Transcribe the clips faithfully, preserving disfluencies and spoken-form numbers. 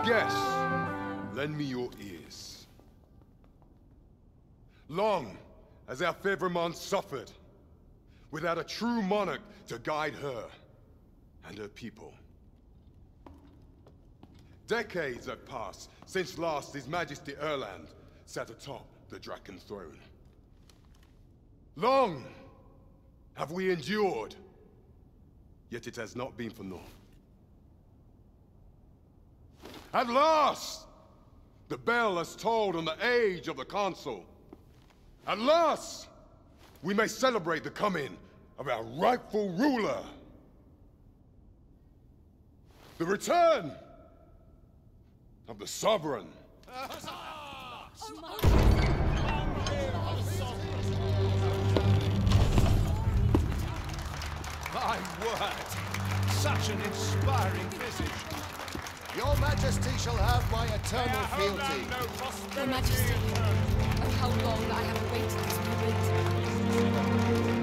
guests, lend me your ears. Long has our Fevrimond suffered, without a true monarch to guide her and her people. Decades have passed since last His Majesty Erland sat atop the Draken throne. Long have we endured, yet it has not been for naught. At last, the bell has tolled on the age of the Council. At last, we may celebrate the coming of our rightful ruler. The return of the Sovereign. My word! Such an inspiring visage. Your Majesty shall have my eternal fealty. Your Majesty, oh, how long I have awaited this moment.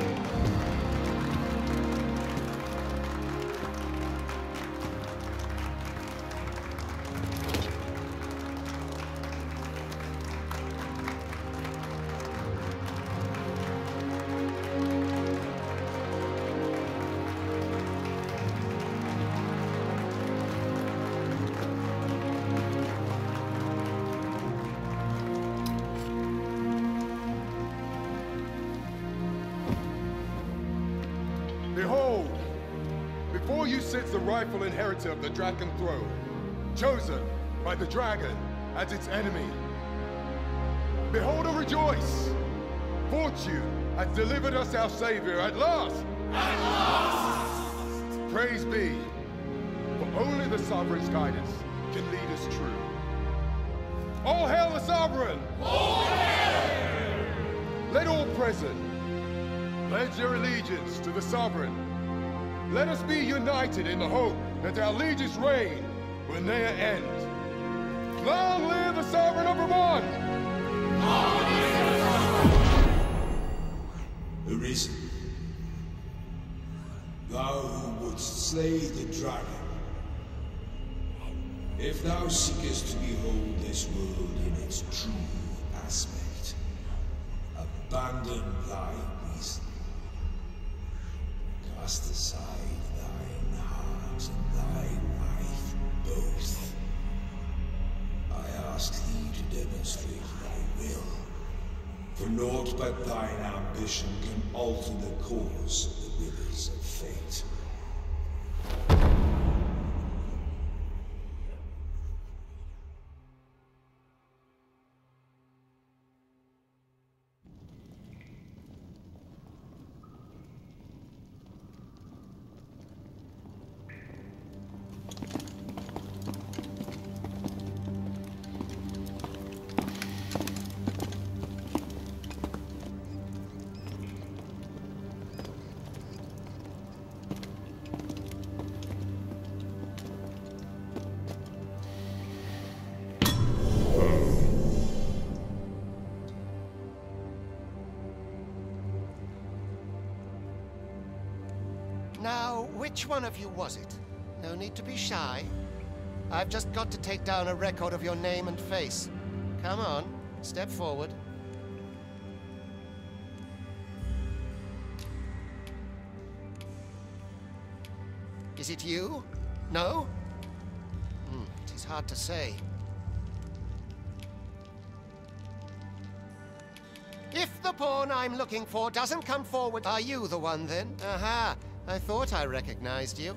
Behold, before you sits the rightful inheritor of the Draken throne, chosen by the dragon as its enemy. Behold and rejoice! Fortune has delivered us our savior at last! At last! Praise be, for only the Sovereign's guidance can lead us true. All hail the Sovereign! All hail! Let all present pledge their allegiance to the Sovereign. Let us be united in the hope that our liege's reign will ne'er end. Long live the Sovereign of Vermont! Long live the Sovereign! Arisen, thou who wouldst slay the dragon, if thou seekest to behold this world in its true aspect, abandon thy reason. Cast aside thine heart and thy life both. I ask thee to demonstrate thy will, for naught but thine ambition can alter the course of the rivers of fate. Now, which one of you was it? No need to be shy. I've just got to take down a record of your name and face. Come on, step forward. Is it you? No? Hmm, it is hard to say. If the pawn I'm looking for doesn't come forward, are you the one then? Aha! I thought I recognized you.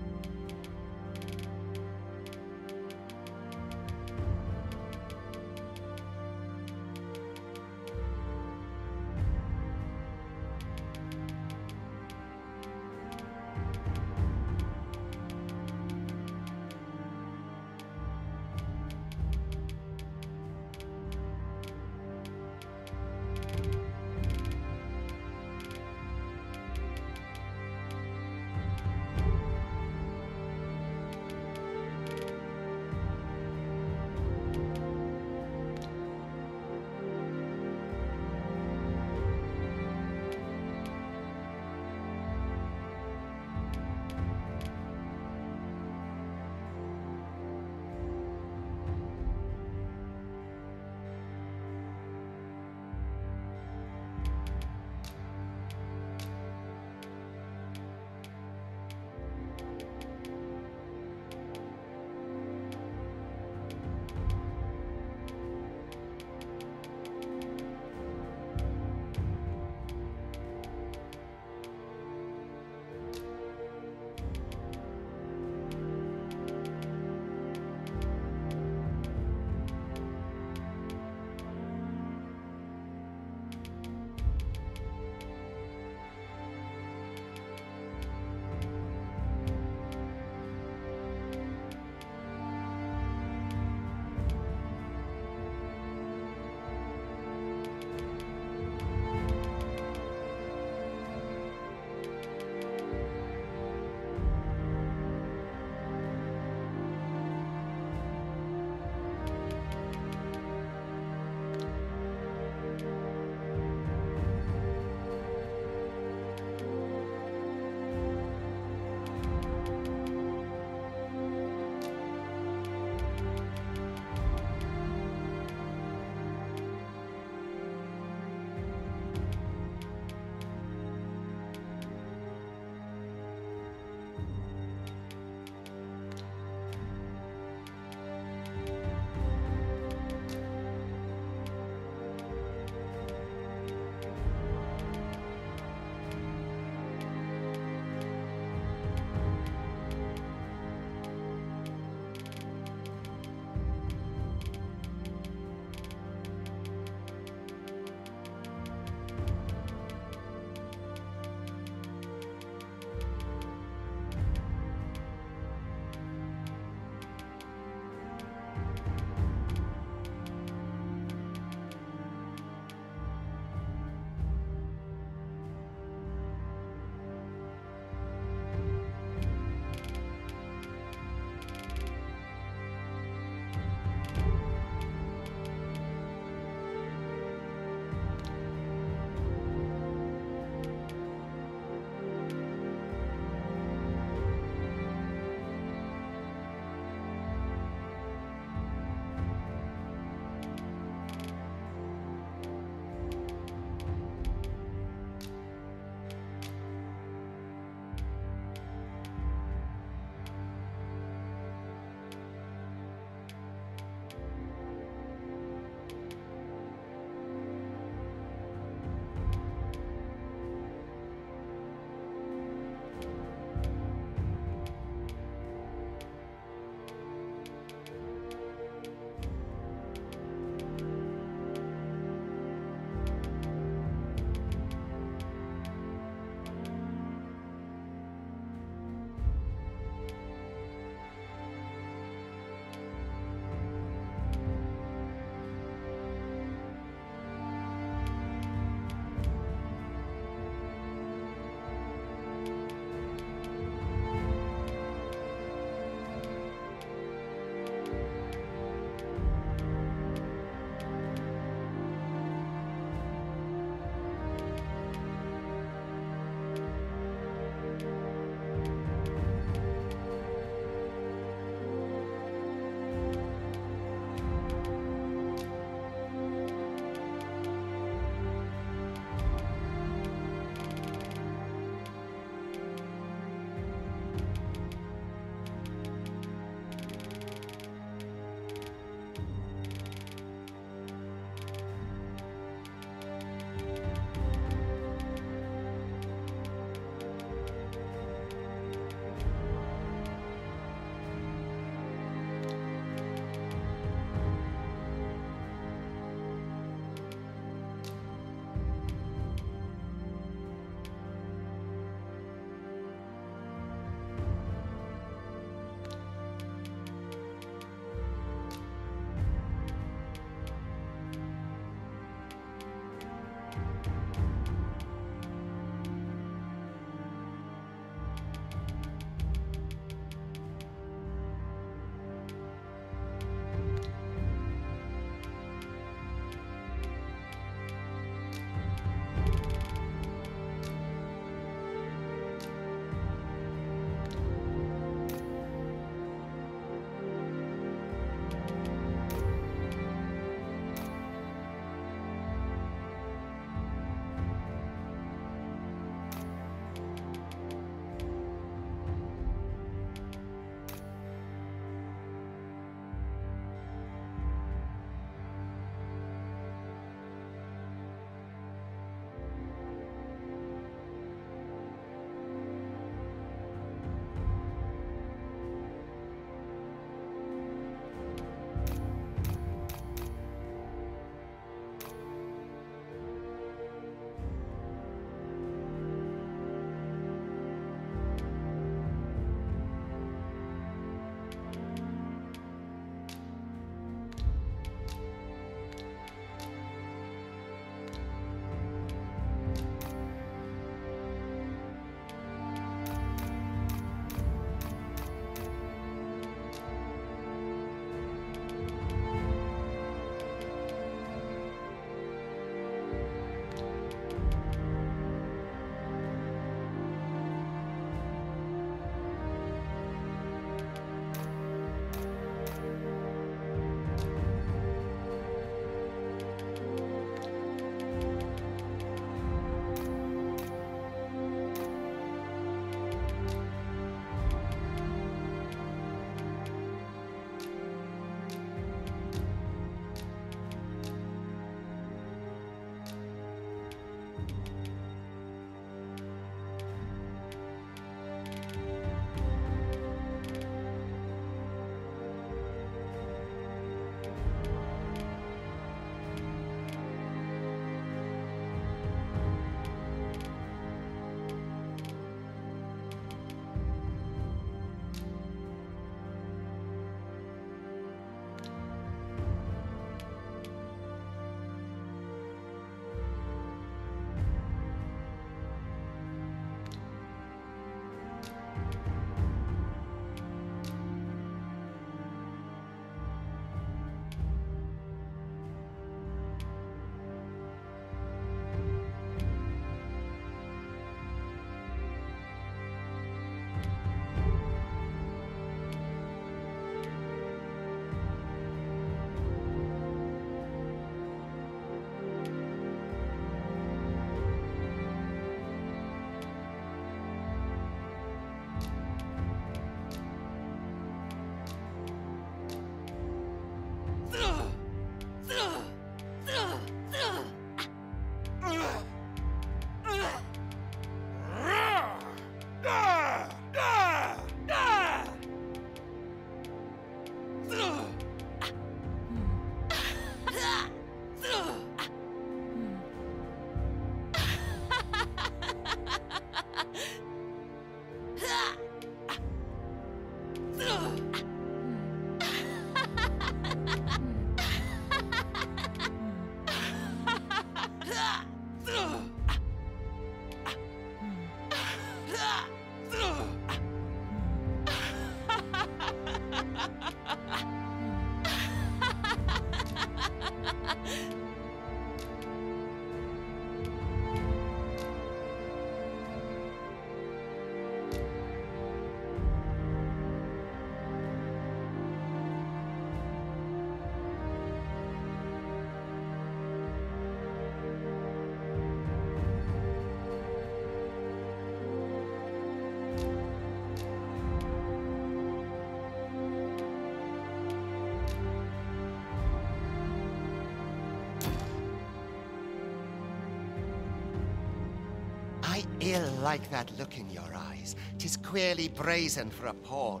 Ill like that look in your eyes. 'Tis queerly brazen for a pawn.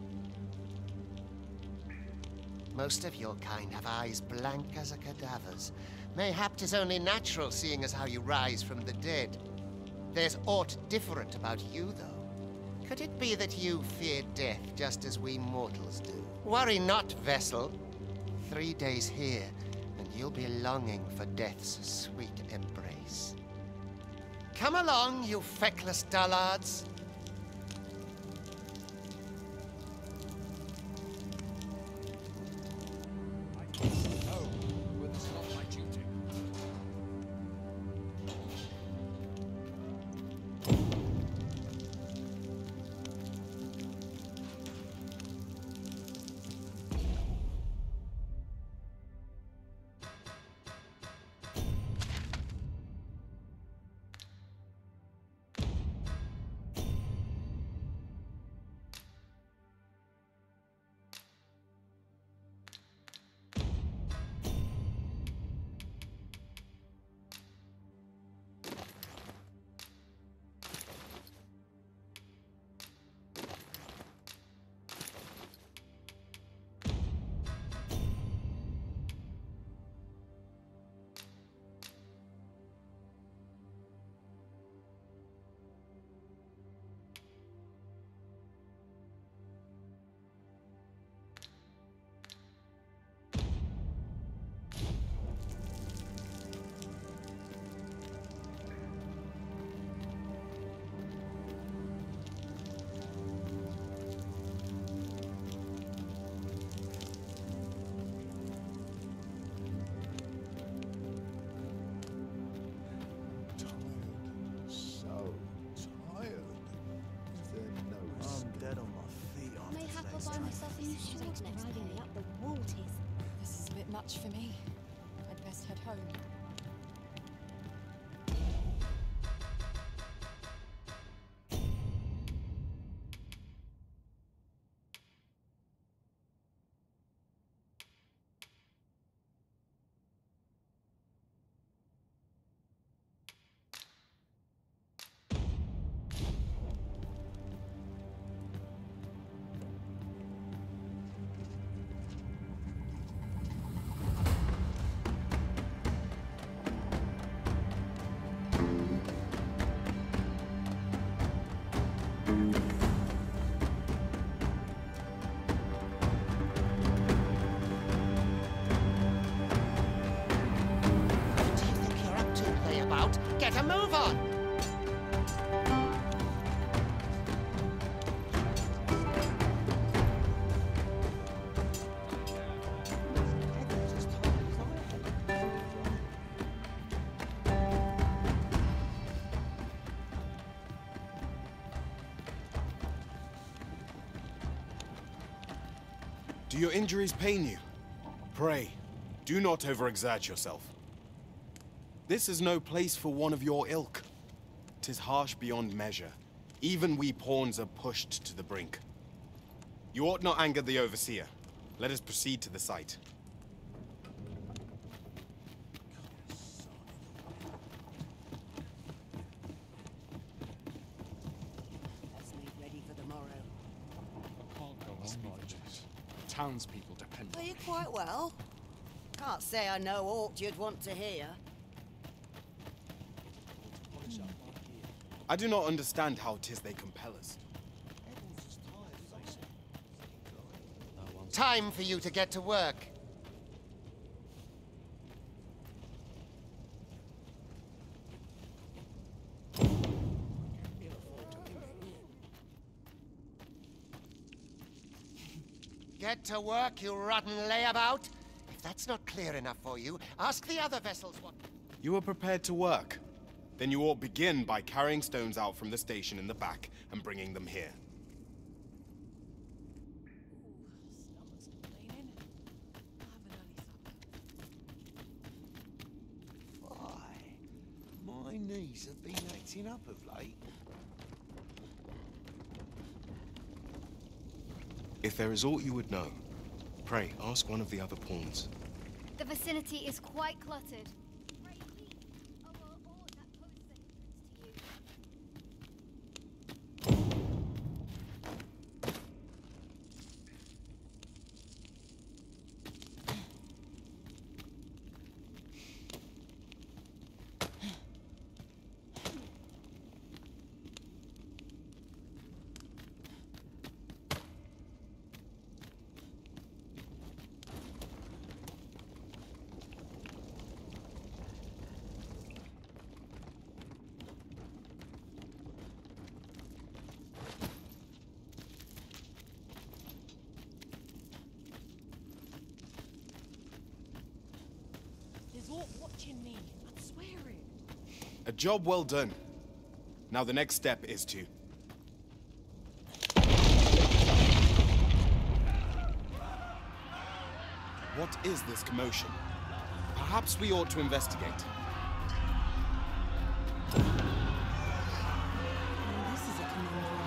Most of your kind have eyes blank as a cadaver's. Mayhap 'tis only natural, seeing as how you rise from the dead. There's aught different about you, though. Could it be that you fear death just as we mortals do? Worry not, vessel. Three days here, and you'll be longing for death's sweet embrace. Come along, you feckless dullards. No, but it's not my duty. This is a bit much for me. I'd best head home. Get a move on! Do your injuries pain you? Pray, do not overexert yourself. This is no place for one of your ilk. 'Tis harsh beyond measure. Even we pawns are pushed to the brink. You ought not anger the overseer. Let us proceed to the site. Let's make ready for the morrow. Can't go on like this. Townspeople depend Are on you me. quite well? Can't say I know aught you'd want to hear. I do not understand how 'tis they compel us. Time for you to get to work. Get to work, you rotten layabout. If that's not clear enough for you, ask the other vessels what... You are prepared to work. Then you ought begin by carrying stones out from the station in the back and bringing them here. Why? My knees have been acting up of late. If there is aught you would know, pray ask one of the other pawns. The vicinity is quite cluttered. Pray keep over aught that poses a hindrance to you. touching me. I'm swearing. A job well done. Now the next step is to... What is this commotion? Perhaps we ought to investigate. Oh, this is a conundrum.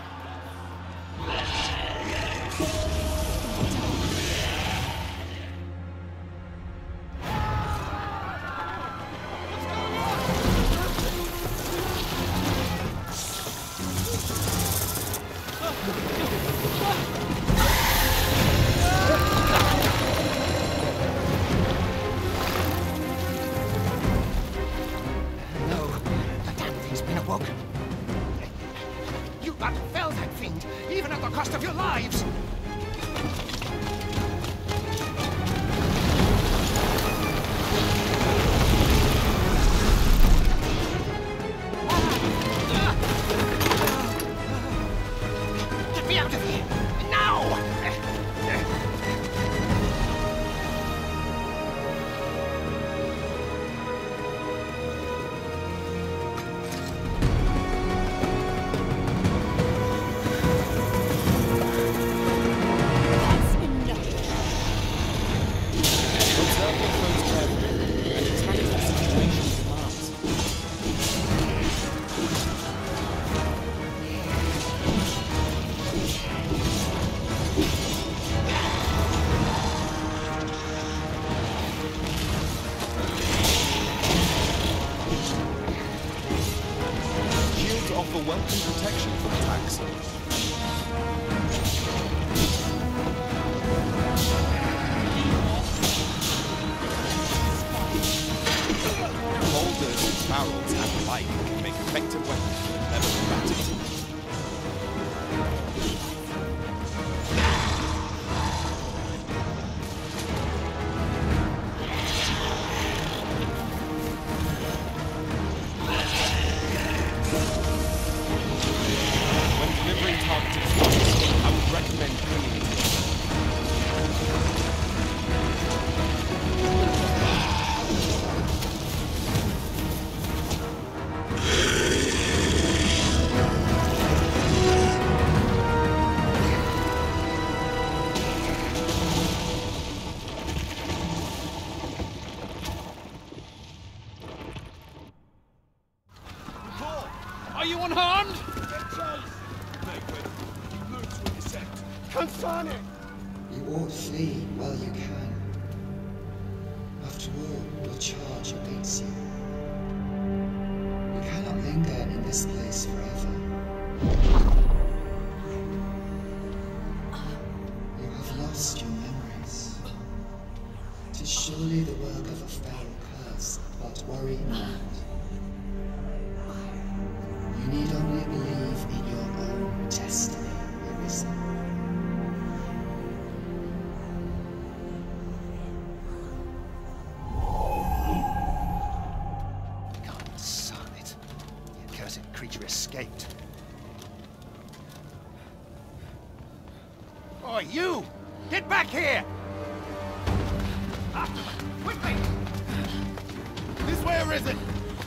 You ought flee while you can. After all, your charge awaits you. You cannot linger in this place forever. You have lost your memories. It is surely the work of a foul curse, but worry not. You need only believe in your own destiny, Arisen. Escaped. Oh, you! Get back here! After them! Quickly! This way, Arisen!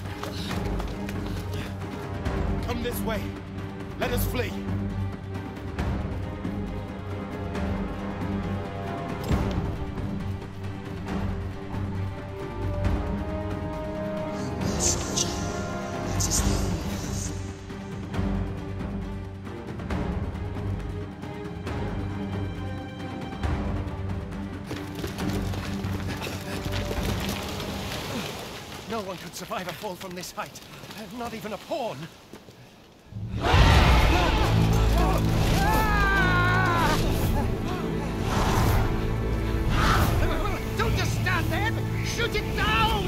Come this way. Let us flee. No one could survive a fall from this height. Not even a pawn. Don't just stand there! Shoot it down!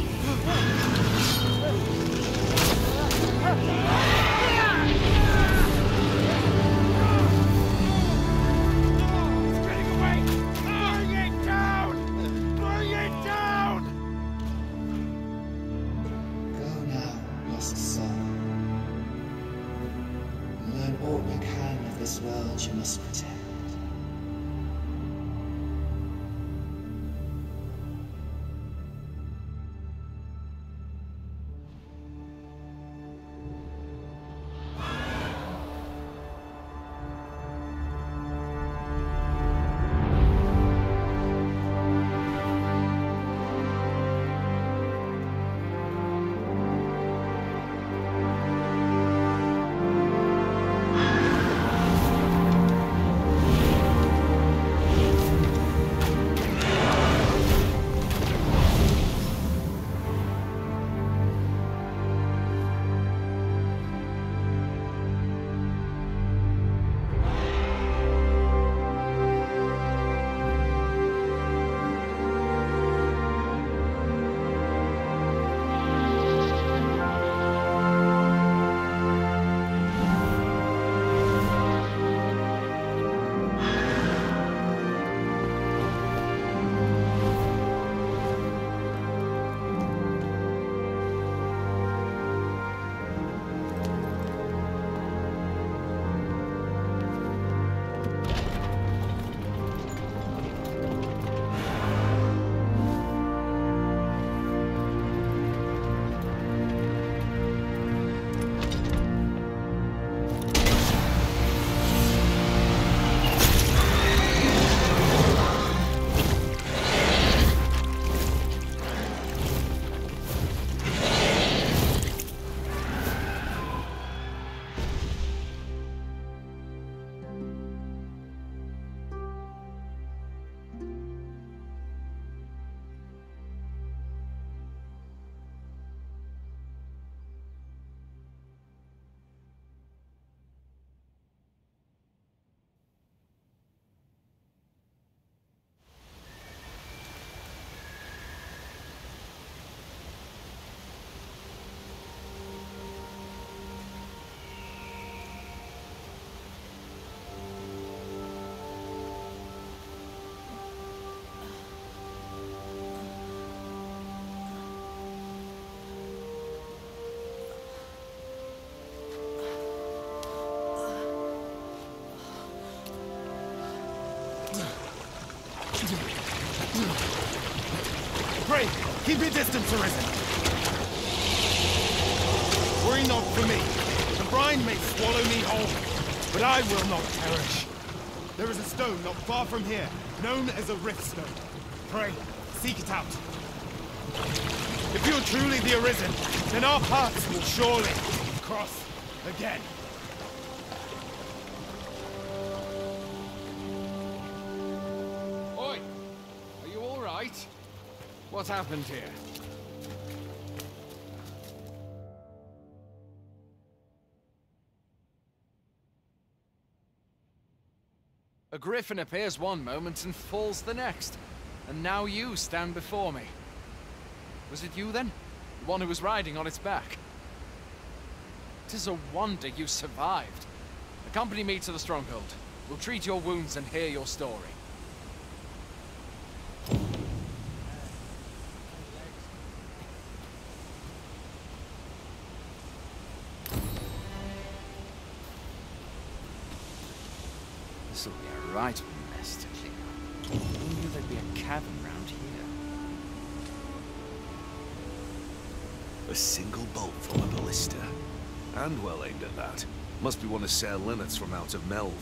It's getting away! Bring it down! Bring it down! Go now, lost soul. Learn all you can of this world you must protect. Pray, keep your distance, Arisen. Worry not for me. The brine may swallow me whole, but I will not perish. There is a stone not far from here, known as a rift stone. Pray, seek it out. If you're truly the Arisen, then our paths will surely cross again. Oi! Are you all right? What happened here? A griffin appears one moment and falls the next. And now you stand before me. Was it you then? The one who was riding on its back? 'Tis a wonder you survived. Accompany me to the stronghold. We'll treat your wounds and hear your story. This'll be a right mess to clean up. Who knew there'd be a cavern round here? A single bolt from a ballista. And well aimed at that. Must be one of Ser Linnet's from out of Melve.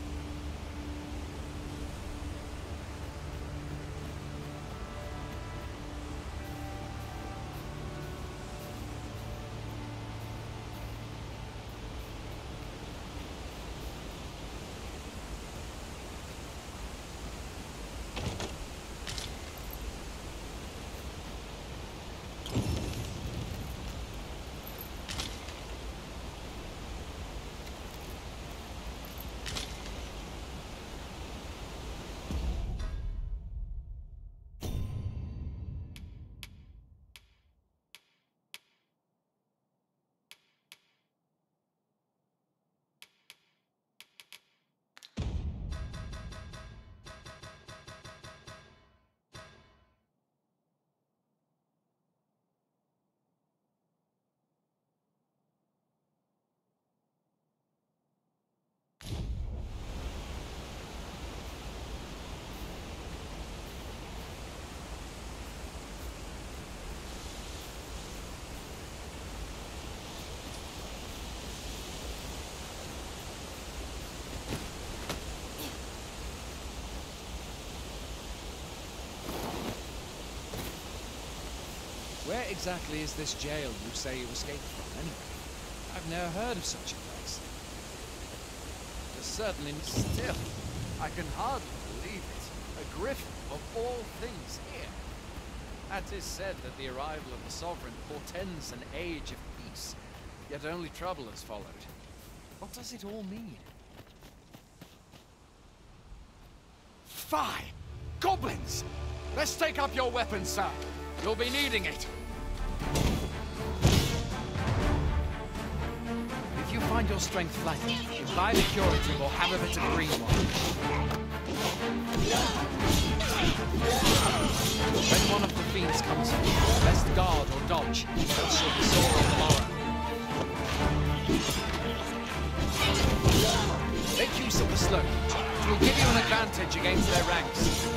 Where exactly is this jail you say you escaped from, anyway? I've never heard of such a place. There's certainly still. I can hardly believe it. A griffin of all things here. It is said that the arrival of the Sovereign portends an age of peace, yet only trouble has followed. What does it all mean? Fie! Goblins! Let's take up your weapons, sir. You'll be needing it. If you find your strength flagging, imbibe a curative or have a bit of green wine. When one of the fiends comes in, best guard or dodge, else you'll be sore on the morrow. Make use of the slope. It will give you an advantage against their ranks.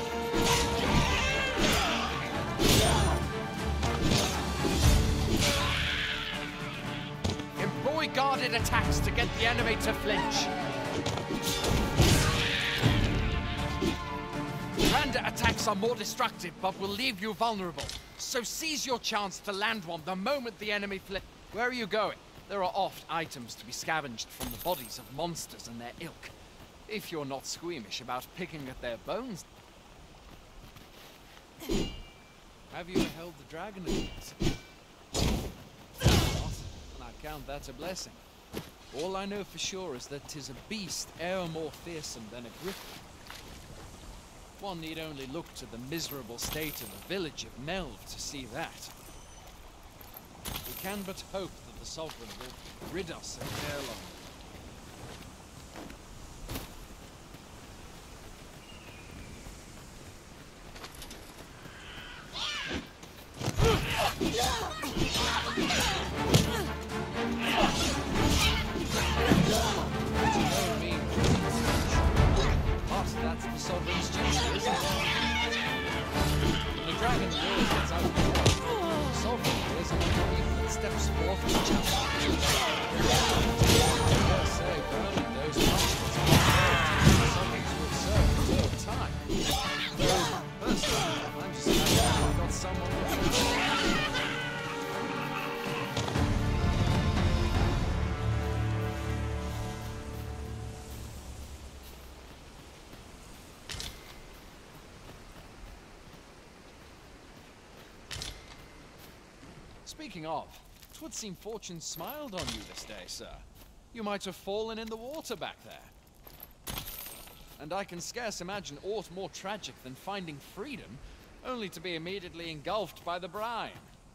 Employ guarded attacks to get the enemy to flinch. Random attacks are more destructive, but will leave you vulnerable. So seize your chance to land one the moment the enemy flinch. Where are you going? There are oft items to be scavenged from the bodies of monsters and their ilk. If you're not squeamish about picking at their bones. Have you beheld the dragon yet? Not, and I count that a blessing. All I know for sure is that 'tis a beast e'er more fearsome than a griffin. One need only look to the miserable state of the village of Melve to see that. We can but hope that the Sovereign will rid us of ere long. That's the Sovereign's duty, isn't it? When the dragon really gets out Speaking of, 'twould seem fortune smiled on you this day, sir. You might have fallen in the water back there. And I can scarce imagine aught more tragic than finding freedom, only to be immediately engulfed by the brine.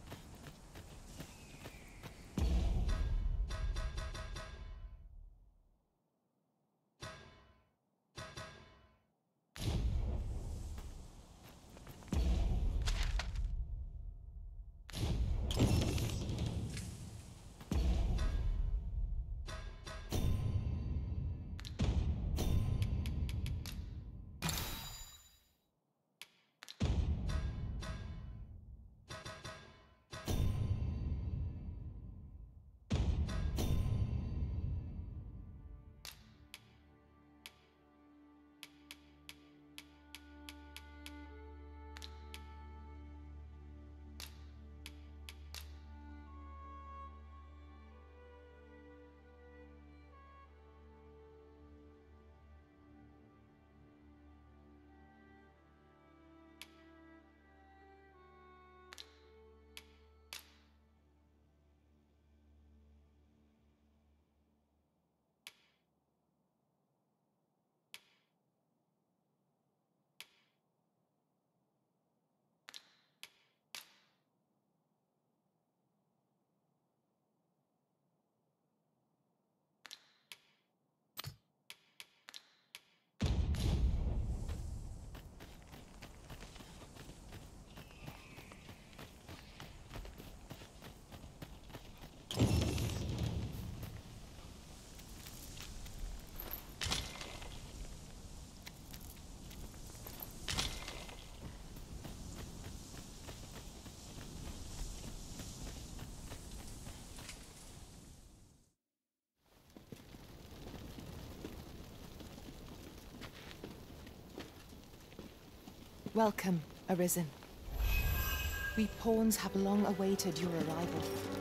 Welcome, Arisen. We pawns have long awaited your arrival.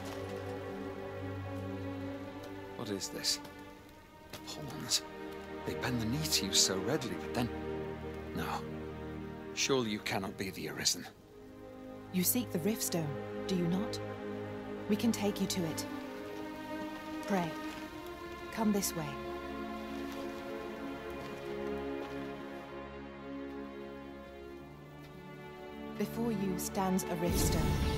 What is this? Pawns? They bend the knee to you so readily, but then... No. Surely you cannot be the Arisen. You seek the Riftstone, do you not? We can take you to it. Pray, come this way. Before you stands a Riftstone.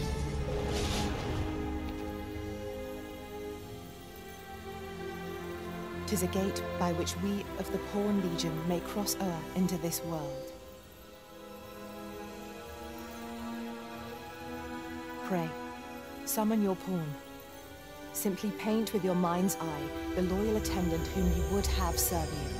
Tis a gate by which we of the Pawn Legion may cross o'er into this world. Pray, summon your pawn. Simply paint with your mind's eye the loyal attendant whom you would have serve you.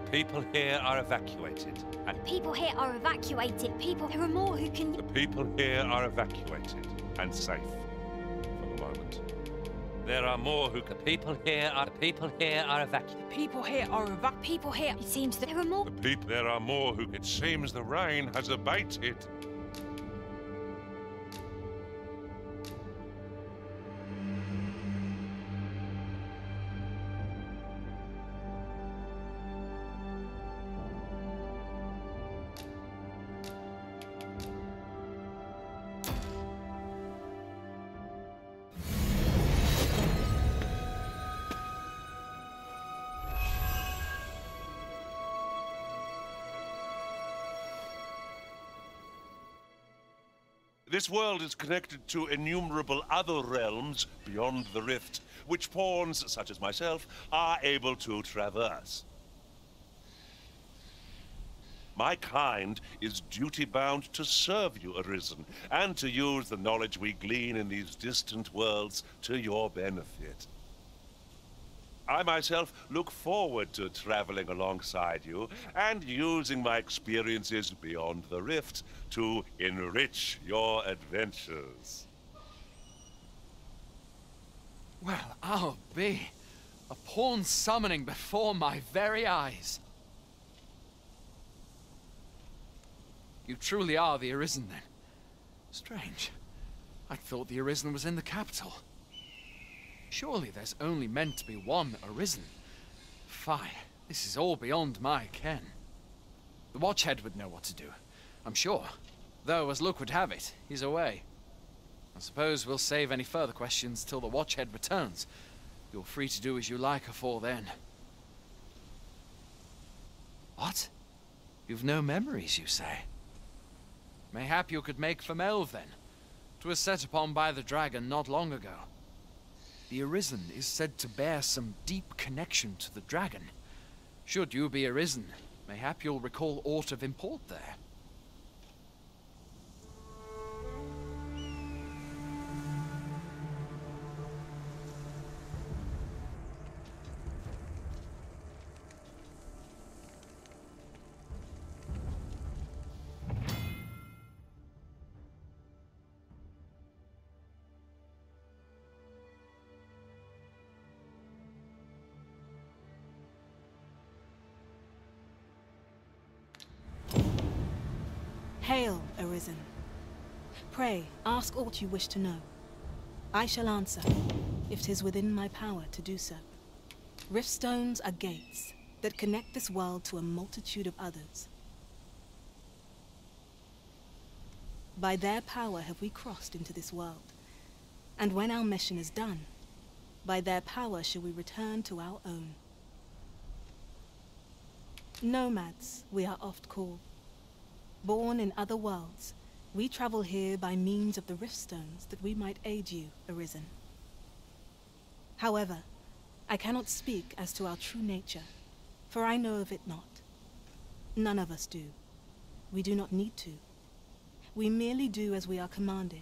people here are evacuated. And People here are evacuated. People, there are more who can... the people here are evacuated and safe for the moment. There are more who can... People here are... People here are evacuated. People here are evac... People here, it seems that there are more... The people... There are more who... It seems the rain has abated. This world is connected to innumerable other realms beyond the rift, which pawns, such as myself, are able to traverse. My kind is duty-bound to serve you, Arisen, and to use the knowledge we glean in these distant worlds to your benefit. I myself look forward to traveling alongside you and using my experiences beyond the rift to enrich your adventures. Well, I'll be. A pawn summoning before my very eyes. You truly are the Arisen, then. Strange. I thought the Arisen was in the capital. Surely there's only meant to be one Arisen. Fie, this is all beyond my ken. The Watchhead would know what to do, I'm sure. Though, as luck would have it, he's away. I suppose we'll save any further questions till the Watchhead returns. You're free to do as you like afore then. What? You've no memories, you say? Mayhap you could make for Melve, then. 'Twas set upon by the dragon not long ago. The Arisen is said to bear some deep connection to the dragon. Should you be Arisen, mayhap you'll recall aught of import there. Hail, Arisen. Pray, ask aught you wish to know. I shall answer, if 'tis within my power to do so. Riftstones are gates that connect this world to a multitude of others. By their power have we crossed into this world, and when our mission is done, by their power shall we return to our own. Nomads, we are oft called. Born in other worlds, we travel here by means of the riftstones that we might aid you, Arisen. However, I cannot speak as to our true nature, for I know of it not. None of us do. We do not need to. We merely do as we are commanded.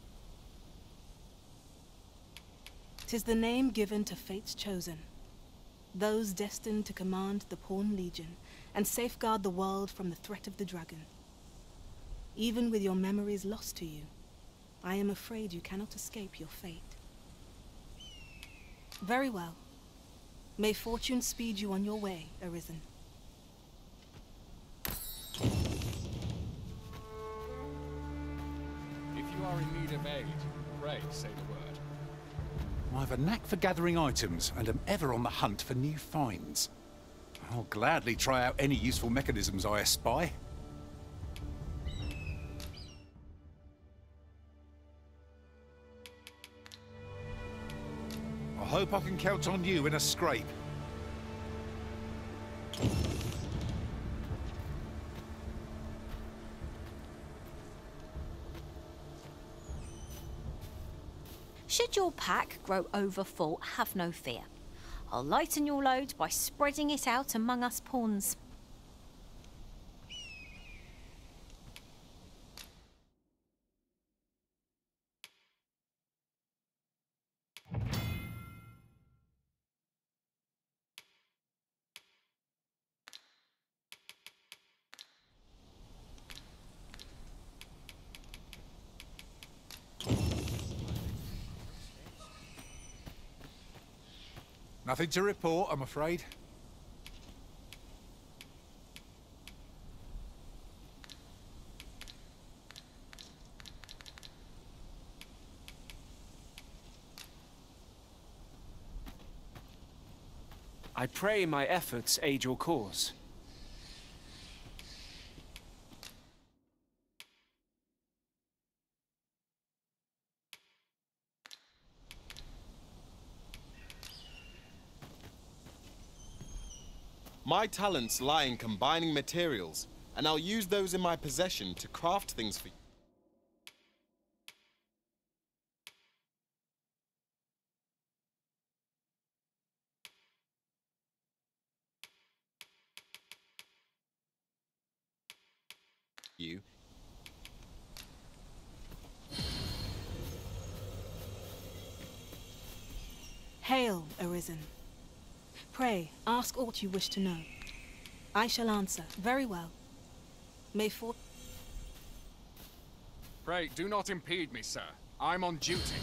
'Tis the name given to fate's chosen, those destined to command the Pawn Legion and safeguard the world from the threat of the dragon. Even with your memories lost to you, I am afraid you cannot escape your fate. Very well. May fortune speed you on your way, Arisen. If you are in need of aid, pray say the word. I've a knack for gathering items and am ever on the hunt for new finds. I'll gladly try out any useful mechanisms I espy. I hope I can count on you in a scrape. Should your pack grow overfull, have no fear. I'll lighten your load by spreading it out among us pawns. Nothing to report, I'm afraid. I pray my efforts aid your cause. My talents lie in combining materials, and I'll use those in my possession to craft things for you. You. Hail, Arisen. Pray, ask aught you wish to know. I shall answer. Very well. May for... Pray, do not impede me, sir. I'm on duty.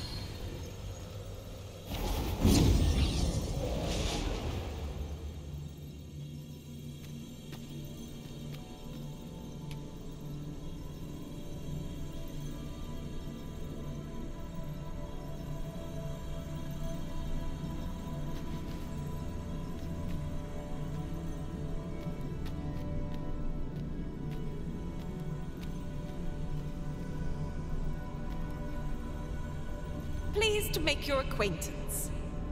Pleased to make your acquaintance.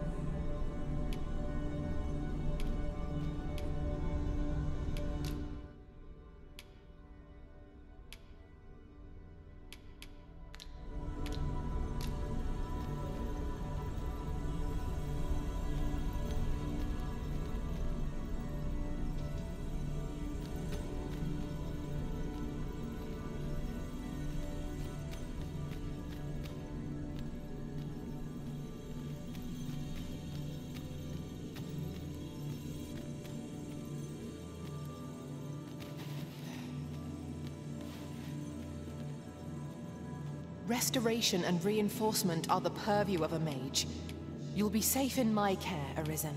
Restoration and reinforcement are the purview of a mage. You'll be safe in my care, Arisen.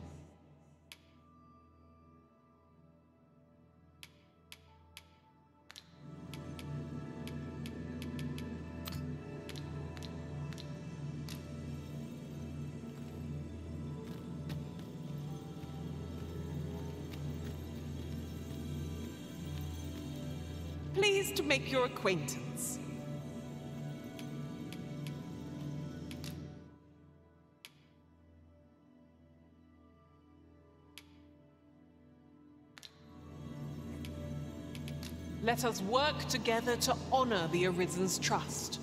Pleased to make your acquaintance. Let us work together to honor the Arisen's trust.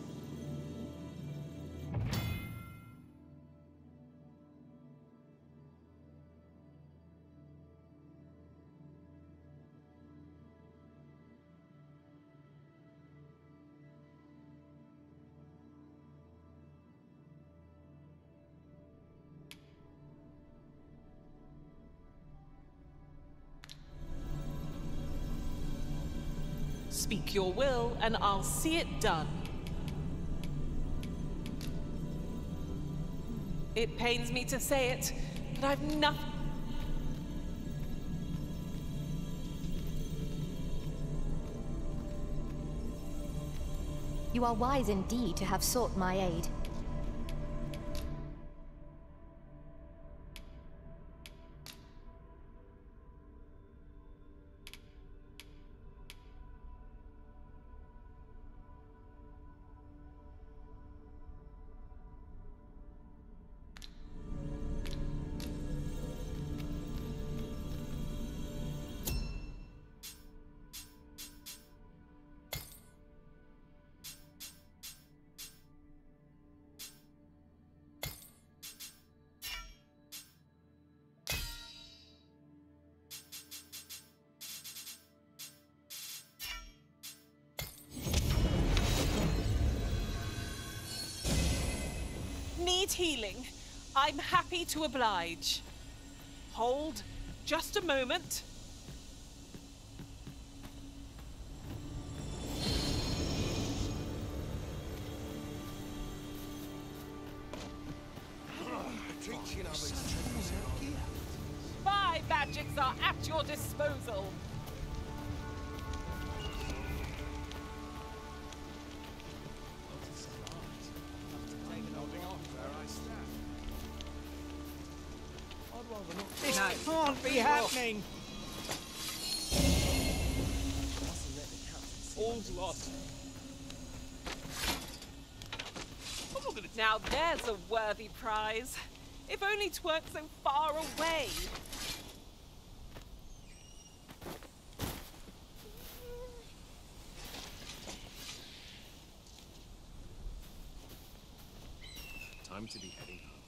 Speak your will, and I'll see it done. It pains me to say it, but I've nothing. You are wise indeed to have sought my aid. Need healing. I'm happy to oblige. Hold just a moment. My magics are at your disposal. This can't be happening! All's lost. Now there's a worthy prize. If only 't weren't so far away. Time to be heading home.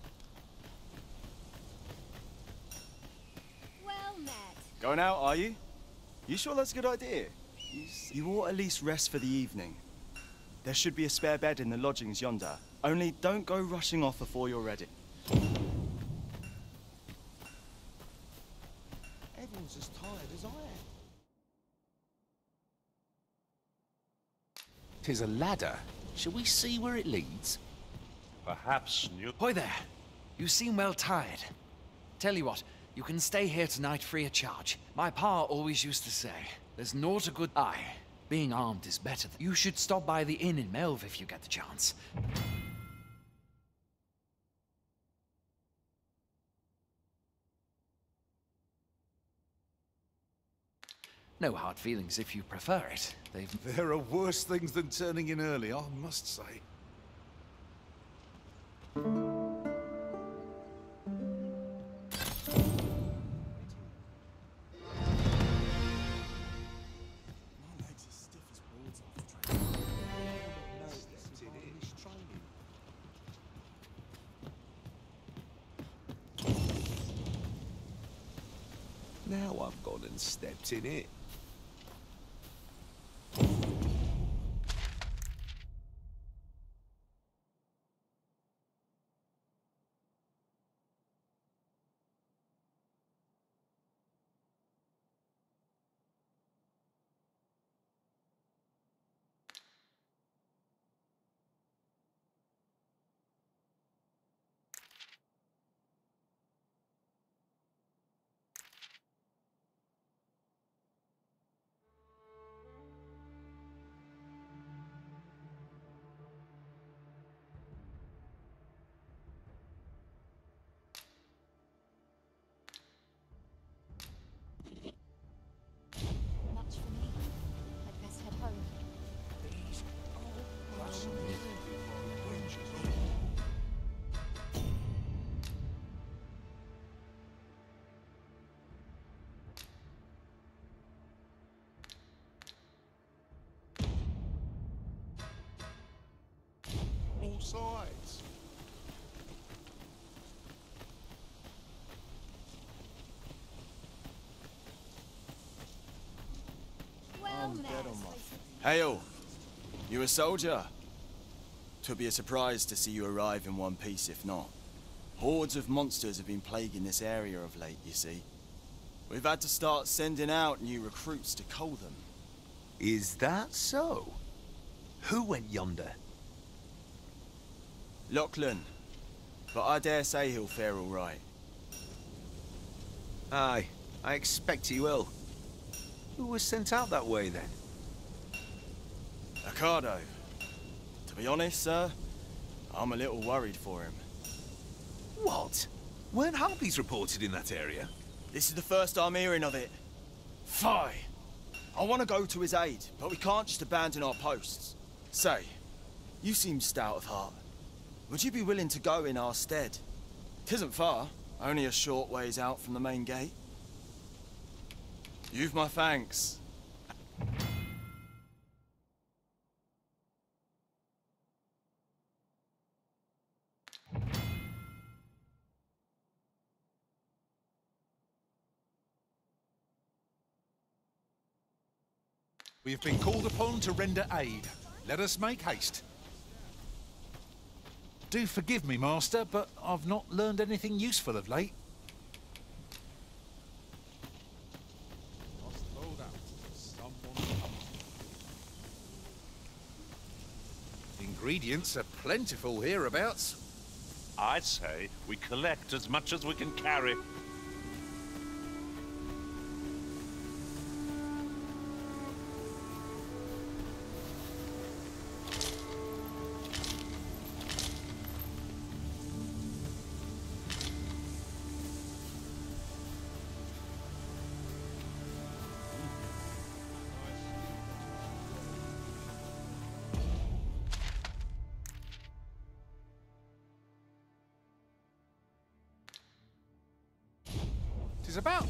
Well met. Going out, are you? You sure that's a good idea? You, you ought at least rest for the evening. There should be a spare bed in the lodgings yonder. Only don't go rushing off before you're ready. Everyone's as tired as I am. Tis a ladder. Shall we see where it leads? Perhaps new. Hoy there. You seem well tired. Tell you what, you can stay here tonight free of charge. My pa always used to say, there's naught a good eye. Being armed is better. You should stop by the inn in Melve if you get the chance. No hard feelings if you prefer it. They've... There are worse things than turning in early, I must say. Now I've gone and stepped in it. Much for me. I'd best head home. All sides. Well met. Hail! You a soldier? Twould be a surprise to see you arrive in one piece if not. Hordes of monsters have been plaguing this area of late, you see. We've had to start sending out new recruits to cull them. Is that so? Who went yonder? Lachlan. But I dare say he'll fare all right. Aye, I expect he will. Who was sent out that way, then? Ricardo. To be honest, sir, I'm a little worried for him. What? Weren't harpies reported in that area? This is the first I'm hearing of it. Fie! I want to go to his aid, but we can't just abandon our posts. Say, you seem stout of heart. Would you be willing to go in our stead? 'Tisn't far, only a short ways out from the main gate. You've my thanks. We have been called upon to render aid. Let us make haste. Do forgive me, Master, but I've not learned anything useful of late. Ingredients are plentiful hereabouts. I say we collect as much as we can carry. Tis about.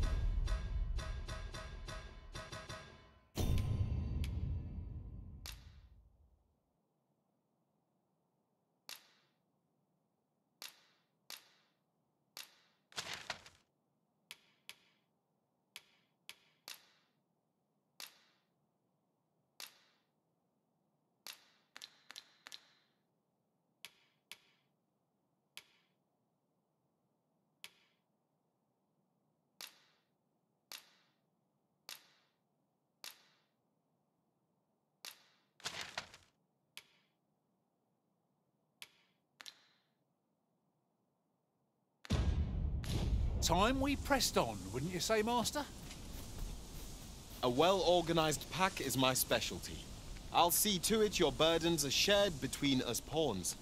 Time we pressed on, wouldn't you say, Master? A well-organized pack is my specialty. I'll see to it your burdens are shared between us pawns.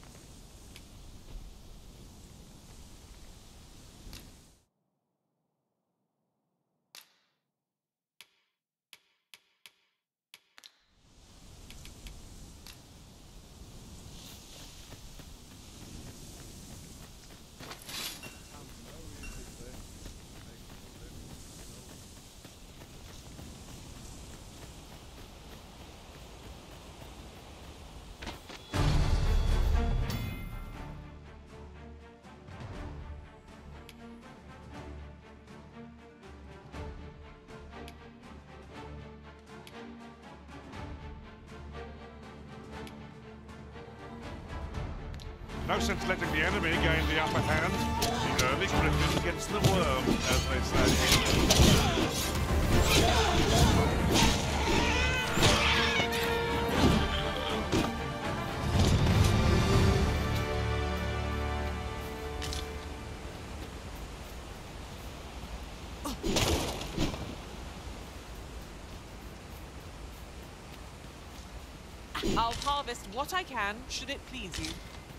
No sense letting the enemy gain the upper hand. The early griffin gets the worm, as they say. I'll harvest what I can, should it please you.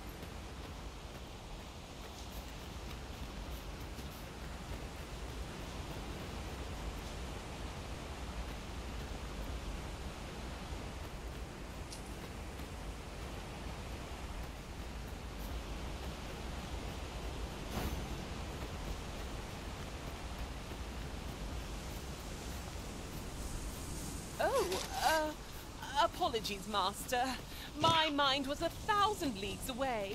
Oh, uh, apologies, Master. My mind was a thousand leagues away.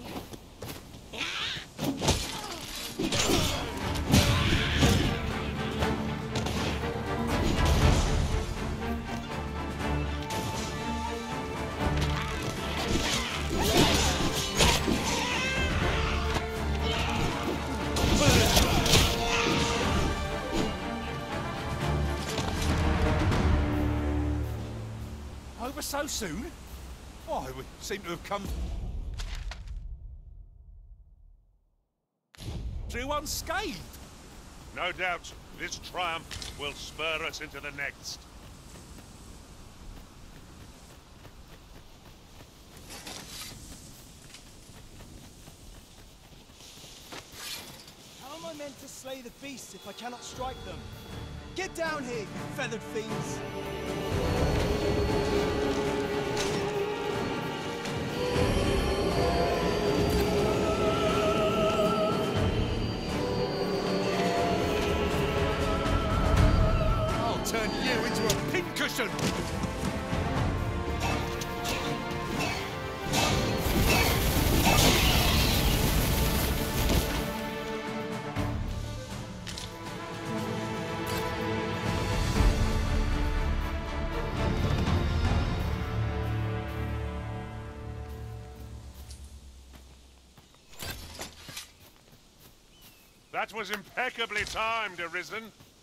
Over so soon? Why, we seem to have come through unscathed. No doubt, this triumph will spur us into the next. How am I meant to slay the beasts if I cannot strike them? Get down here, you feathered fiends! I'll turn you into a pincushion! That was impeccably timed, Arisen.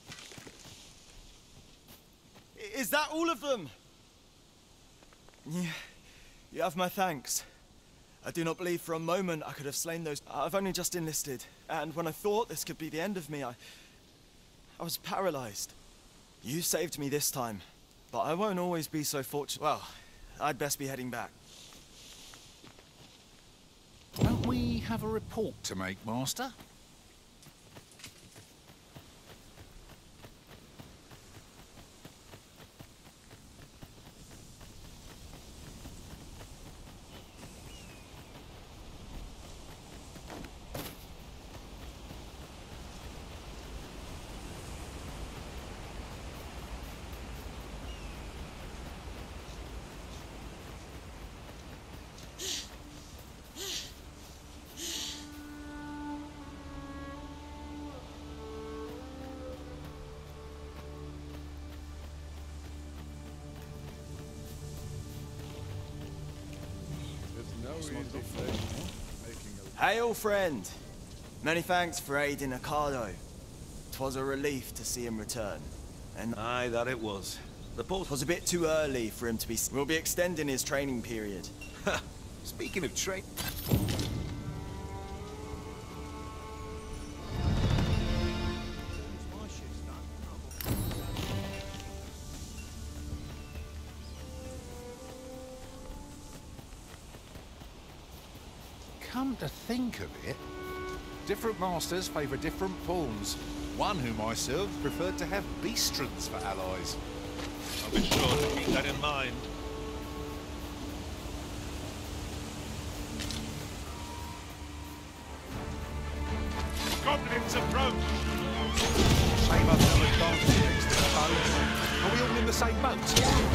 Is that all of them? Yeah, you have my thanks. I do not believe for a moment I could have slain those. I've only just enlisted, and when I thought this could be the end of me, I... I was paralyzed. You saved me this time, but I won't always be so fortunate. Well, I'd best be heading back. Don't we have a report to make, Master? Hail, friend! Many thanks for aiding Ocado. 'Twas a relief to see him return. And aye, that it was. The boat was a bit too early for him to be. We'll be extending his training period. Speaking of train. Come to think of it, different masters favour different pawns. One whom I served preferred to have beastrons for allies. I'll be sure to keep that in mind. Goblins approach! Shame I've no advantage next to the boat. Are we all in the same boat?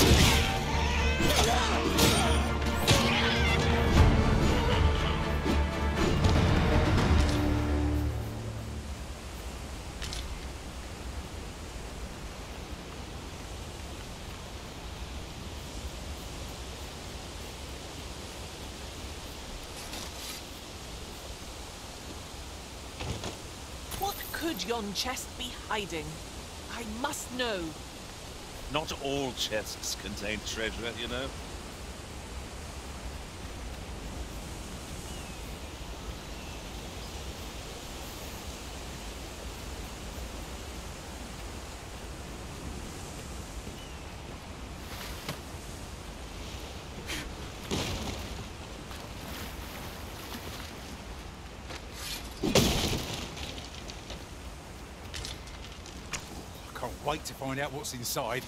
What could yon chest be hiding? I must know. Not all chests contain treasure, you know. Wait to find out what's inside.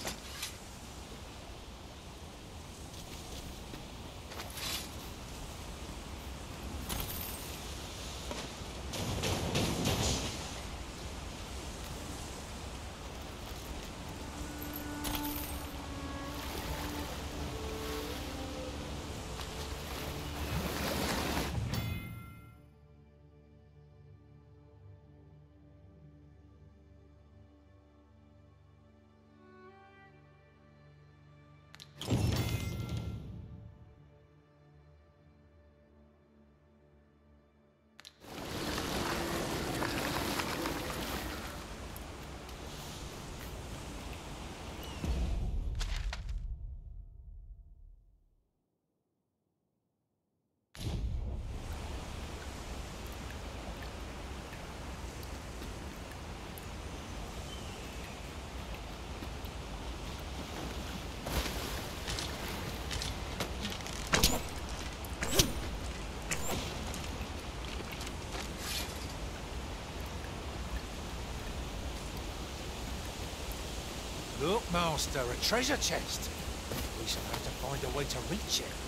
Look, Master, a treasure chest. We shall have to find a way to reach it.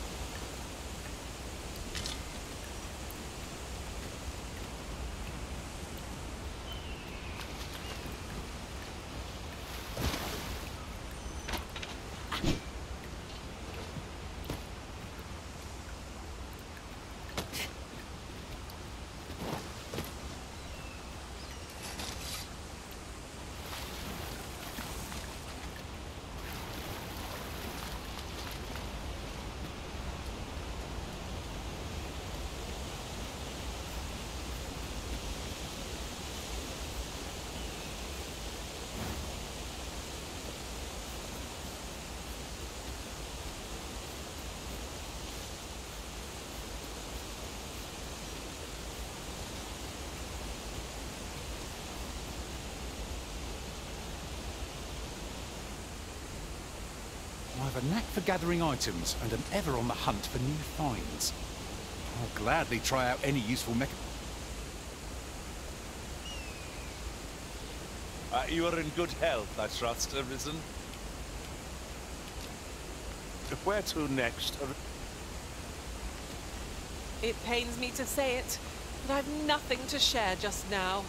I've a knack for gathering items and am ever on the hunt for new finds. I'll gladly try out any useful mechanism. Uh, you are in good health, I trust, Arisen. Where to next? It pains me to say it, but I've nothing to share just now.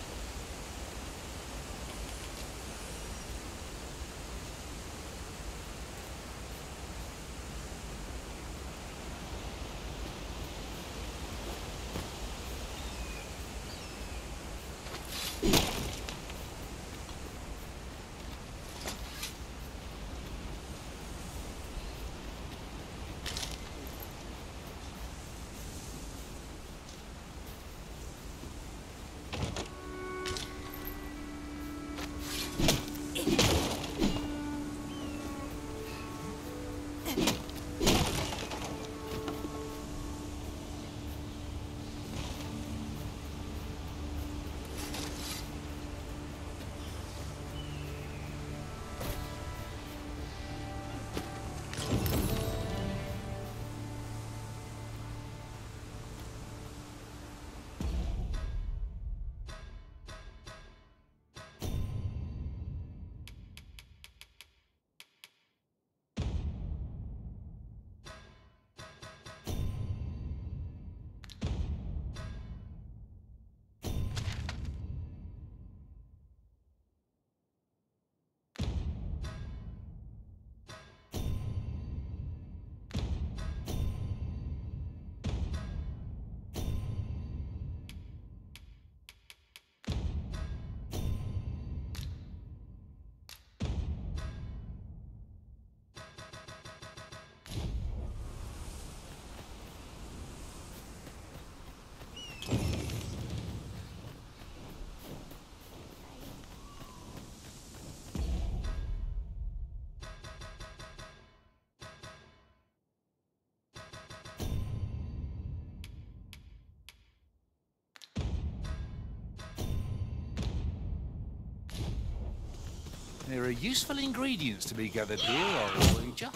There are useful ingredients to be gathered here, I'll wager.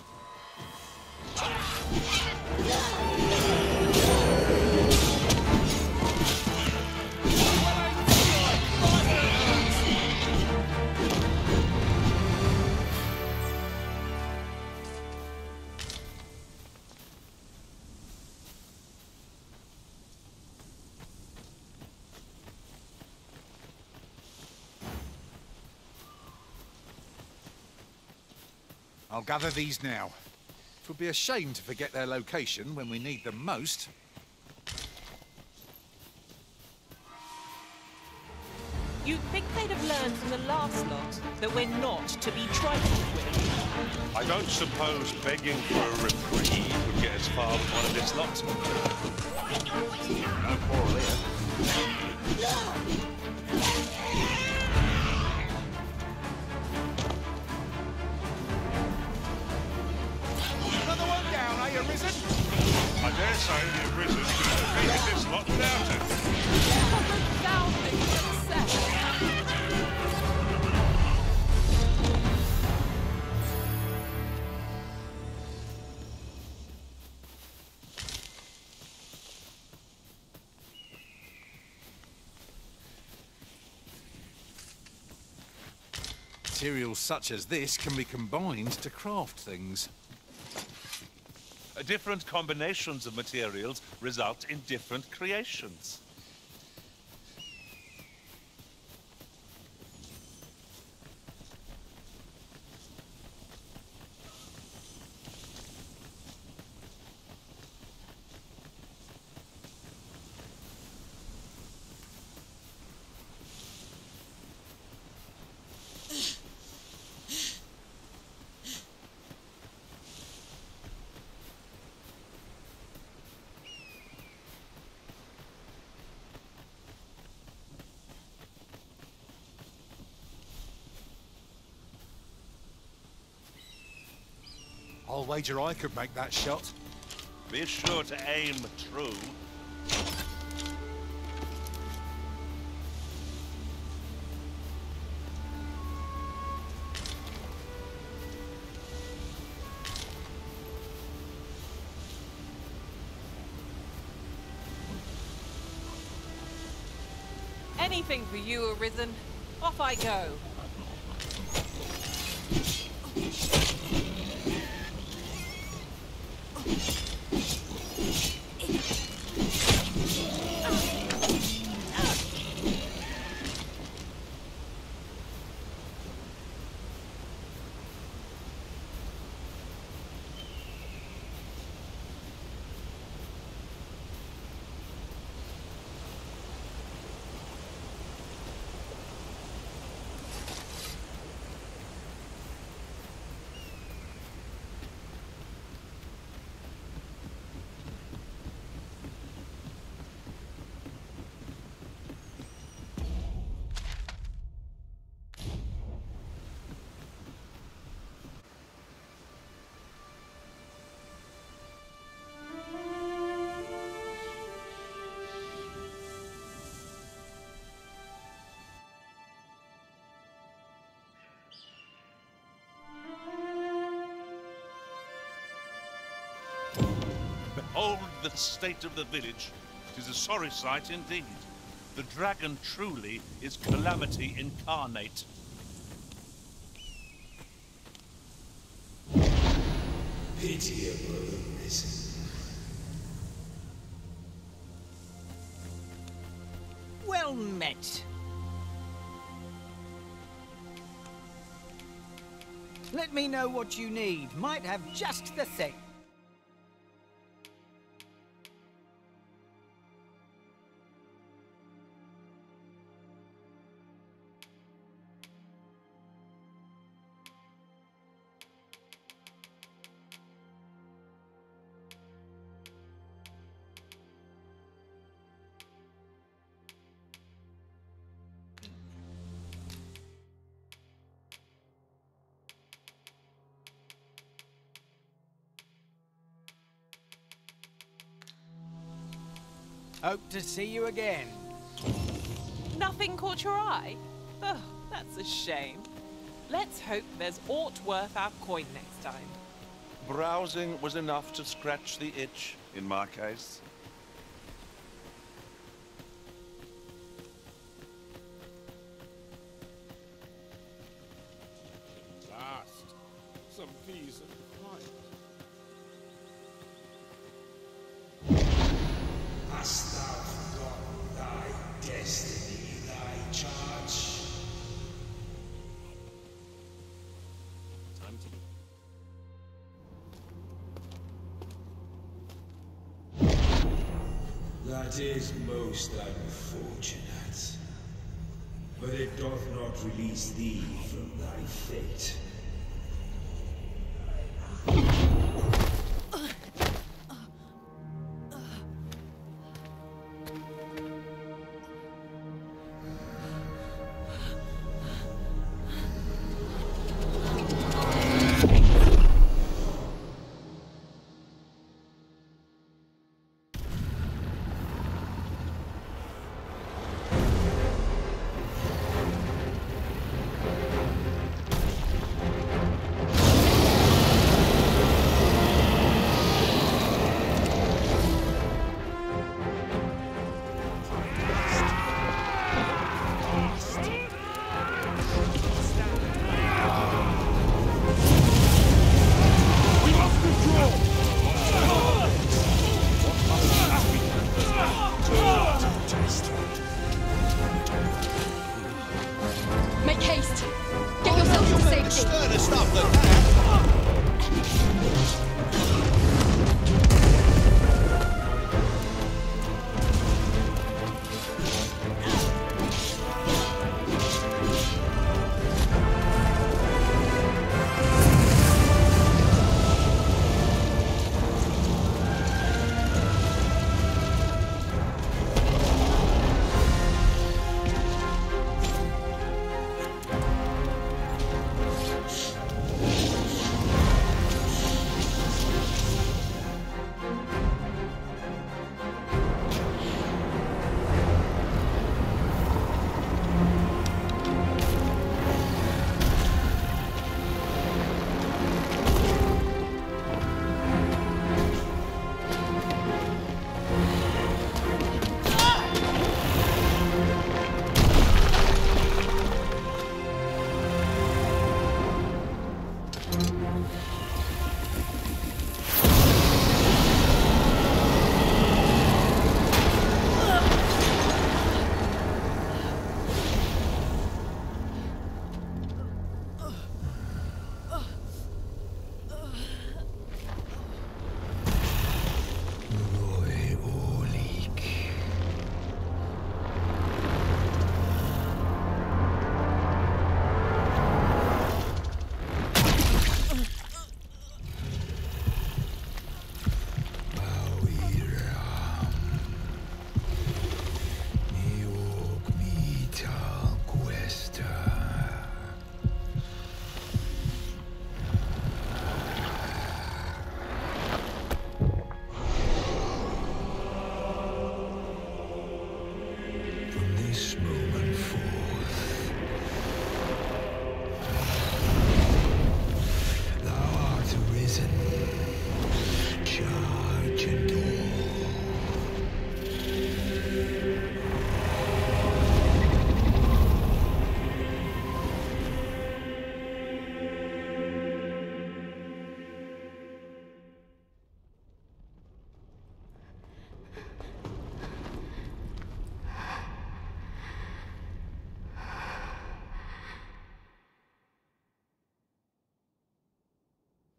I'll gather these now. It would be a shame to forget their location when we need them most. You'd think they'd have learned from the last lot that we're not to be trifled with. I don't suppose begging for a reprieve would get as far as one of this lot. No quarrel here. Arisen? I dare say the Arisen could have defeated this lot without it. Resounding success. Materials such as this can be combined to craft things. Different combinations of materials result in different creations. I'll wager I could make that shot. Be sure to aim true. Anything for you, Arisen. Off I go. Behold the state of the village. It is a sorry sight indeed. The dragon truly is calamity incarnate. Pitiable Arisen. Well met. Let me know what you need. Might have just the thing. Hope to see you again. Nothing caught your eye? Oh, that's a shame. Let's hope there's aught worth our coin next time. Browsing was enough to scratch the itch, in my case. At last, some peace and quiet. Hast thou forgotten thy destiny, thy charge? Time to... That is most unfortunate. But it doth not release thee from thy fate. Make haste! Get yourself to safety! Stir to stop the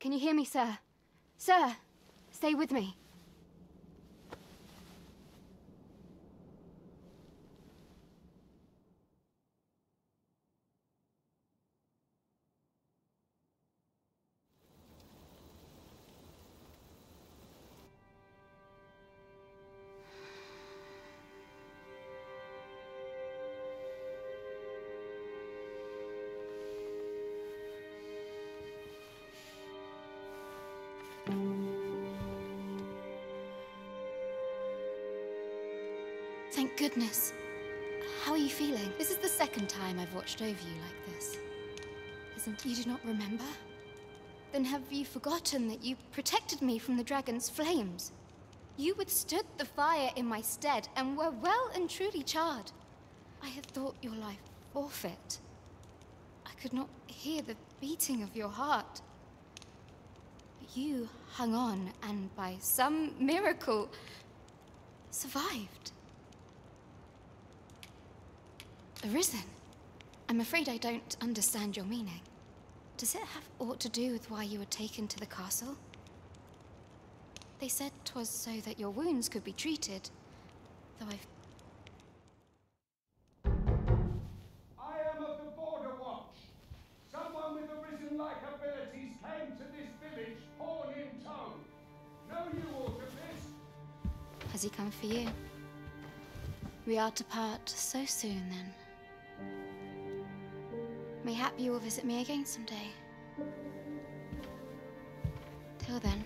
Can you hear me, sir? Sir, stay with me. Thank goodness. How are you feeling? This is the second time I've watched over you like this. Isn't you do not remember? Then have you forgotten that you protected me from the dragon's flames? You withstood the fire in my stead and were well and truly charred. I had thought your life forfeit. I could not hear the beating of your heart. But you hung on and by some miracle survived. Arisen? I'm afraid I don't understand your meaning. Does it have aught to do with why you were taken to the castle? They said 'twas so that your wounds could be treated, though I've... I am of the Border Watch. Someone with Arisen-like abilities came to this village, horn in tow. Know you aught of this? Has he come for you? We are to part so soon, then. Mayhap you will visit me again someday. Till then,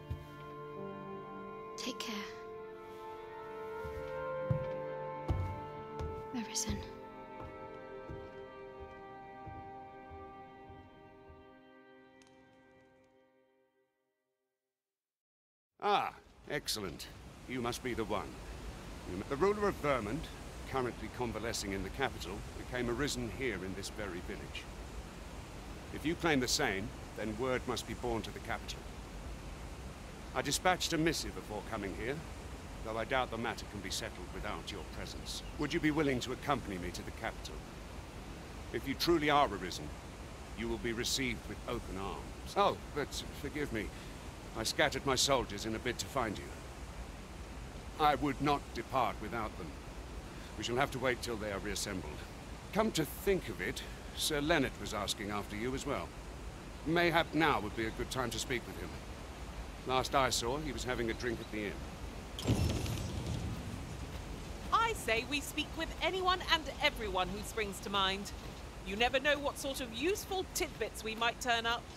take care. Arisen. Ah, excellent. You must be the one. You- The ruler of Vermont, currently convalescing in the capital, became arisen here in this very village. If you claim the same, then word must be borne to the capital. I dispatched a missive before coming here, though I doubt the matter can be settled without your presence. Would you be willing to accompany me to the capital? If you truly are arisen, you will be received with open arms. Oh, but forgive me. I scattered my soldiers in a bid to find you. I would not depart without them. We shall have to wait till they are reassembled. Come to think of it, Sir Leonard was asking after you as well. Mayhap now would be a good time to speak with him. Last I saw, he was having a drink at the inn. I say we speak with anyone and everyone who springs to mind. You never know what sort of useful tidbits we might turn up.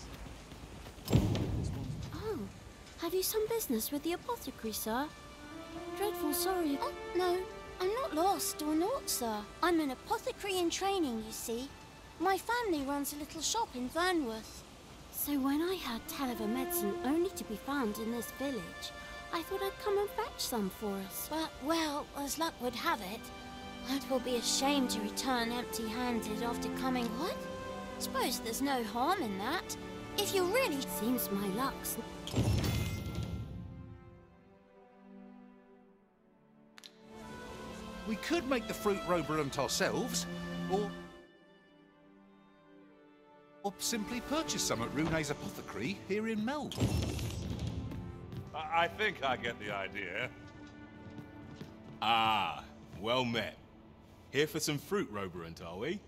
Oh, have you some business with the apothecary, sir? Dreadful sorry. Oh, no, I'm not lost or naught, sir. I'm an apothecary in training, you see. My family runs a little shop in Vernworth. So when I heard tell of a medicine only to be found in this village, I thought I'd come and fetch some for us. But, well, as luck would have it, it will be a shame to return empty-handed after coming... What? Suppose there's no harm in that. If you really... Seems my luck's... We could make the fruit roborant ourselves, or... or simply purchase some at Rune's apothecary here in Melbourne. I, I think I get the idea. Ah, well met. Here for some fruit roborant, are we?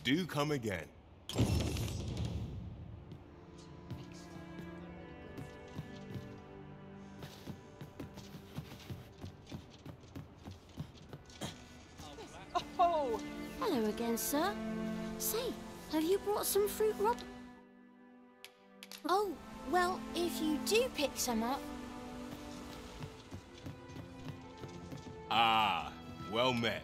Do come again. Oh! Hello again, sir. Say, have you brought some fruit, Rob? Oh, well, if you do pick some up... Ah, well met.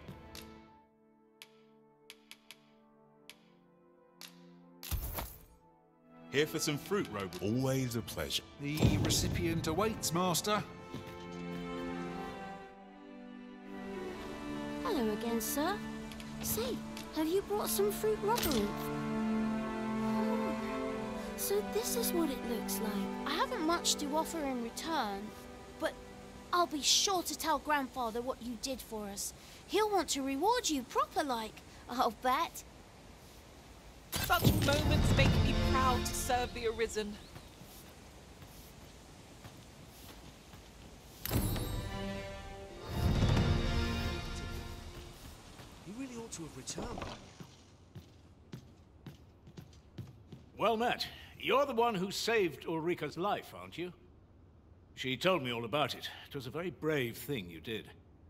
Here for some fruit, Robot. Always a pleasure. The recipient awaits, Master. Hello again, sir. Say, have you brought some fruit, Robert? Oh, so this is what it looks like. I haven't much to offer in return, but I'll be sure to tell Grandfather what you did for us. He'll want to reward you proper like, I'll bet. Such moments make me proud to serve the Arisen. You really ought to have returned by now. Well met. You're the one who saved Ulrika's life, aren't you? She told me all about it. It was a very brave thing you did.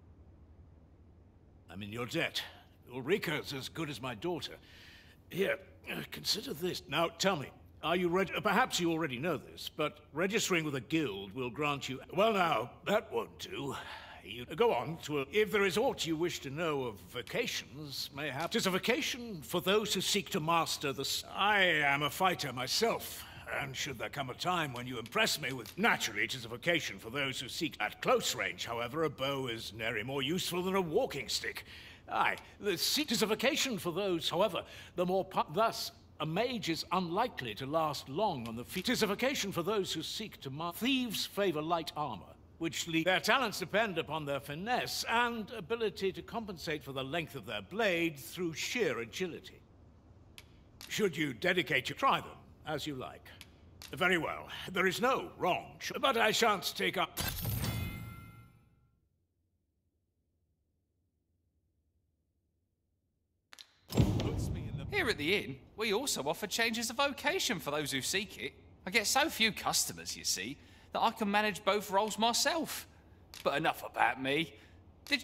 I'm in your debt. Ulrika's as good as my daughter. Here, uh, consider this. Now, tell me, are you ready? Uh, perhaps you already know this, but registering with a guild will grant you... Well, now, that won't do. You go on to a... If there is aught you wish to know of vocations, mayhap... 'Tis a vocation for those who seek to master the... s- I am a fighter myself, and should there come a time when you impress me with... Naturally, it is a vocation for those who seek... At close range, however, a bow is nary more useful than a walking stick. Aye, the seat is a vocation for those, however, the more... pu- Thus, a mage is unlikely to last long on the feet. It is a vocation for those who seek to mar... Thieves favor light armor, which lead... Their talents depend upon their finesse and ability to compensate for the length of their blade through sheer agility. Should you dedicate your... Try them, as you like. Very well. There is no wrong, ch- but I shan't take up... Here at the inn, we also offer changes of vocation for those who seek it. I get so few customers, you see, that I can manage both roles myself. But enough about me. Did...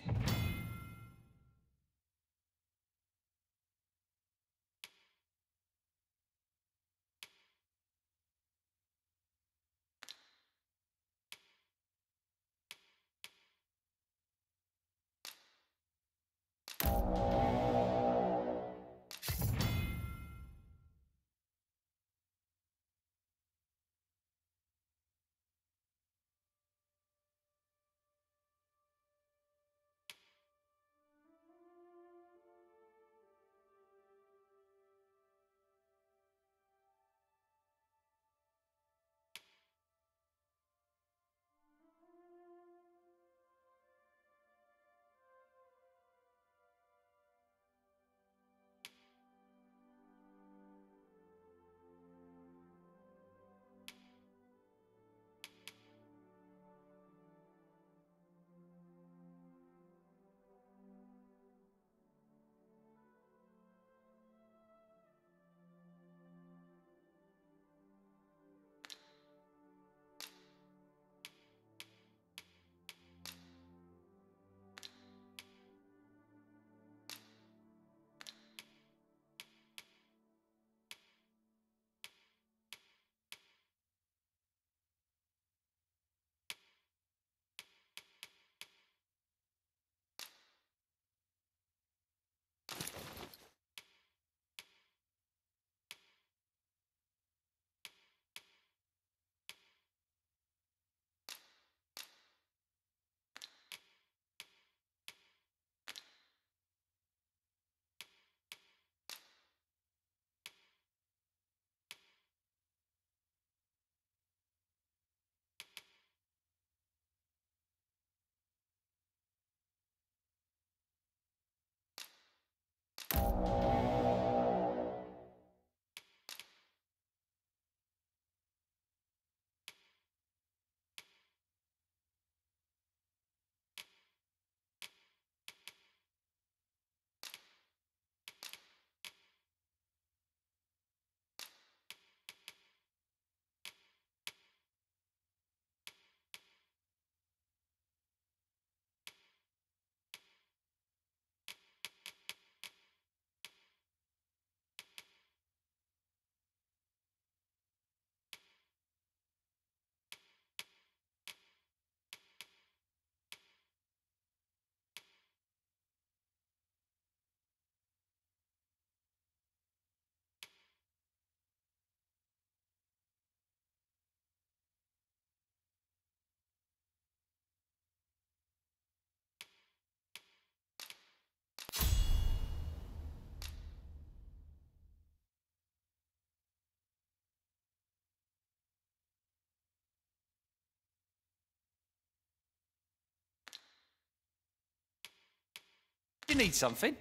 you need something?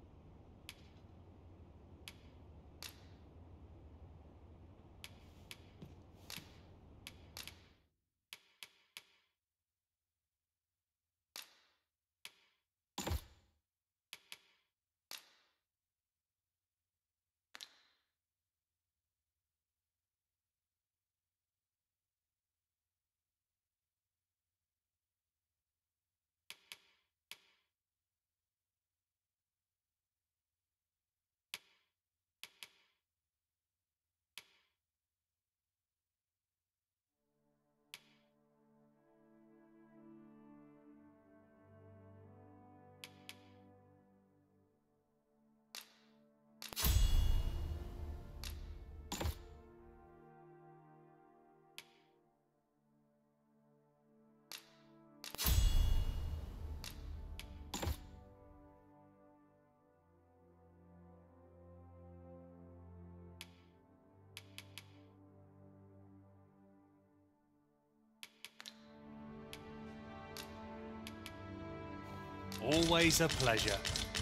Always a pleasure.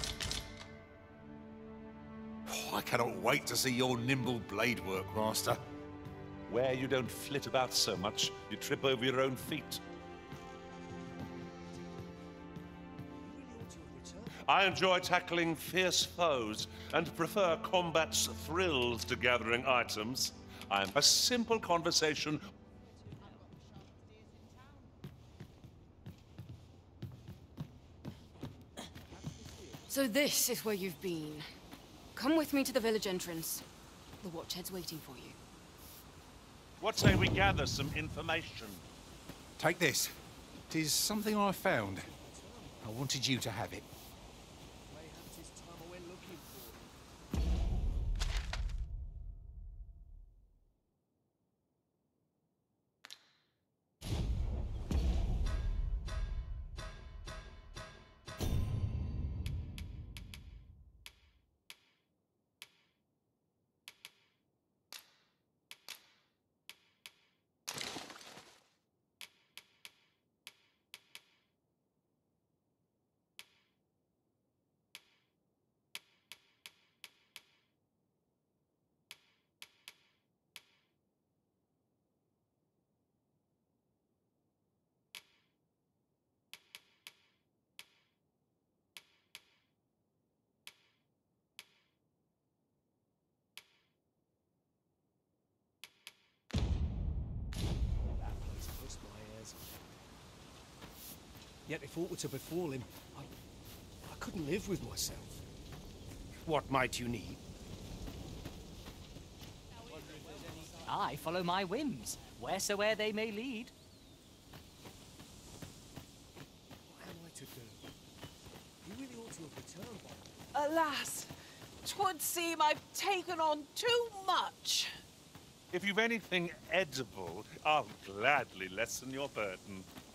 Oh, I cannot wait to see your nimble blade work, Master. Where you don't flit about so much, you trip over your own feet. I enjoy tackling fierce foes and prefer combat's thrills to gathering items. I am a simple conversation. So this is where you've been. Come with me to the village entrance. The Watchhead's waiting for you. What say we gather some information? Take this. It is something I found. I wanted you to have it. Yet if aught were to befall him, I, I couldn't live with myself. What might you need? I follow my whims, wheresoe'er they may lead. What am I to do? You really ought to have returned by now. Alas, 'twould seem I've taken on too much. If you've anything edible, I'll gladly lessen your burden.